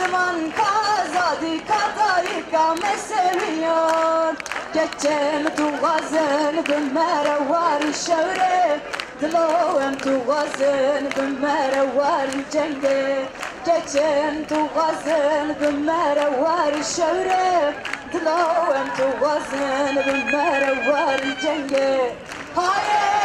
zaman kazadi kadayıka meseliyon geçem tuğazın bimere var şevre Dilo'm tuğazın bimere var cenge geçem tuğazın bimere var şevre Dilo'm tuğazın bimere var cenge Hayır